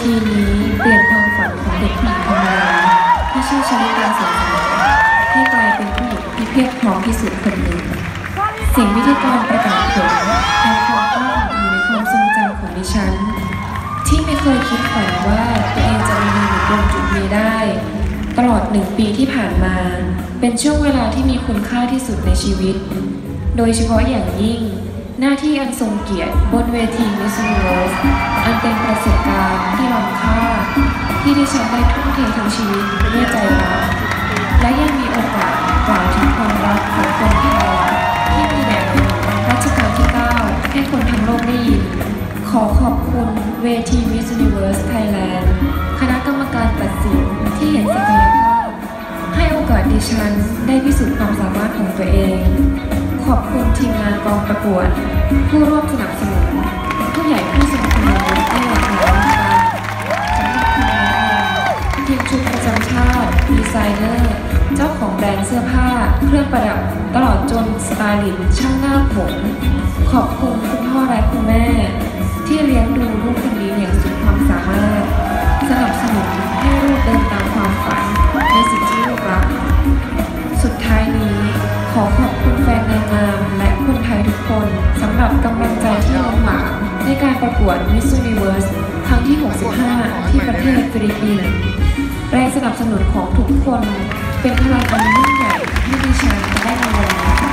ทีนี้เปลี่ยนความฝันของเด็กผู้หญิงธรรมดาที่ชื่อชลิตาแสงสว่างให้กลายเป็นผู้หญิงที่เพียรพร้อมที่สุดคนหนึ่งเสียงวิทยากรประกาศผลยังคงก้าวอยู่ในความทรงจำของดิฉันที่ไม่เคยคิดฝันว่าตัวเองจะมายืนอยู่ตรงจุดนี้ได้ตลอด1 ปีที่ผ่านมาเป็นช่วงเวลาที่มีคุณค่าที่สุดในชีวิตโดยเฉพาะอย่างยิ่งหน้าที่อันทรงเกียรติบนเวที Miss Universe อันเป็นประสบการณ์ที่ล้ำค่าที่ดิฉันได้ทุ่มเททั้งชีวิตด้วยใจรักและยังมีโอกาสกล่าวถึงความรักของคนไทยที่มีแด่ในหลวงรัชกาลที่ 9ให้คนทั้งโลกได้ยินขอขอบคุณเวที Miss Universe Thailand คณะกรรมการตัดสินที่เห็นศักยภาพให้โอกาสดิฉันได้พิสูจน์ความสามารถของตัวเองขอบคุณทีมงานกองประกวดผู้ร่วมสนับสนุนผู้ใหญ่ผู้ทรงคุณวุฒิให้หลากหลายด้านสำหรับคุณแม่ทีมชุดประจำชาติดีไซเนอร์เจ้าของแบรนด์เสื้อผ้าเครื่องประดับตลอดจนสไตลิสต์ช่างหน้าผมขอบคุณคุณพ่อและคุณแม่ที่เลี้ยงดูลูกคนนี้อย่างสุดความสามารถสนับสนุนให้ลูกเดินตามความฝันในสิ่งที่ลูกรักสุดท้ายนี้ขอขอบคุณแฟนนางงามและคนไทยทุกคนสำหรับกำลังใจที่ล้นหลามในการประกวด Miss Universe ครั้งที่ 65 ที่ประเทศฟิลิปปินส์แรงสนับสนุนของทุกคนเป็นพลังอันยิ่งใหญ่ที่ดิฉันได้ในวันนี้